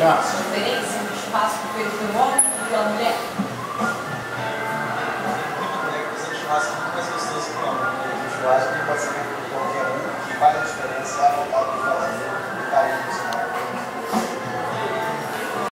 diferença no espaço feito pelo homem e pela mulher? O churrasco é muito mais gostoso que o homem. O churrasco pode ser feito por qualquer um, que faz a diferença.